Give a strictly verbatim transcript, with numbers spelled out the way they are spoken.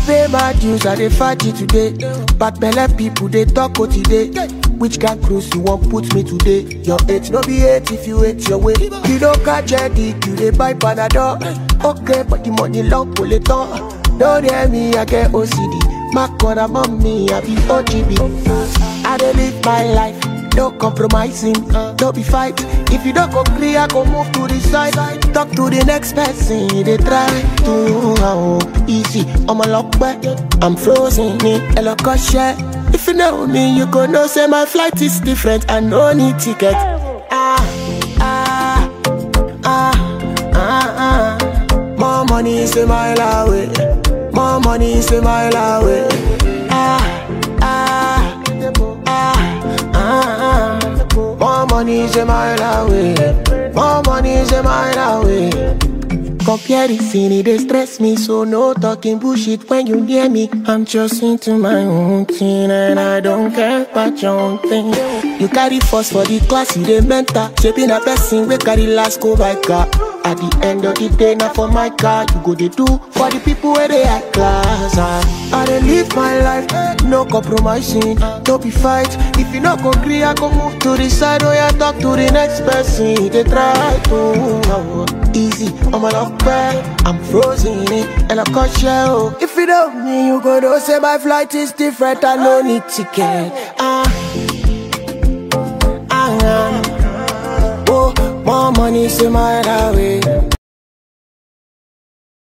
pay my dues, I dey fight it today. But belle people, they talk what today. Which can cruise you won't put me today? Your age no be eight if you hate your way. You don't catch a dick, you dey buy Panadol. Okay, but the money long pull it on. Don't hear me, I get O C D. My corner mommy, I be O G B. I dey live my life, no compromising, don't be fight. If you don't go clear, I go move to the side. Talk to the next person, they try to oh, easy. I'm a lock back, I'm frozen in a local share. If you know me, you go know say my flight is different. I no need ticket. Ah, ah, ah, ah, ah. More money is a mile away. More money is a mile away. Ah, ah, ah, ah, ah. More money is a mile away. More money is a mile away. Comparison, they stress me, so no talking bullshit when you near me. I'm just into my own thing, and I don't care about your own thing. You carry force for the class, you the mentor. Shaping a person, we carry last go by car. At the end of the day, not for my car. You go they do for the people where they at class. I, I dey live my life, no compromising, don't be fight. If you not agree, I go move to the side. Or you talk to the next person, they try to oh, easy, I'm a lock back, I'm frozen in and I can't share. If you don't me, you go to say my flight is different, I no need ticket. Ah, ah, ah. Oh, more money is a mile away.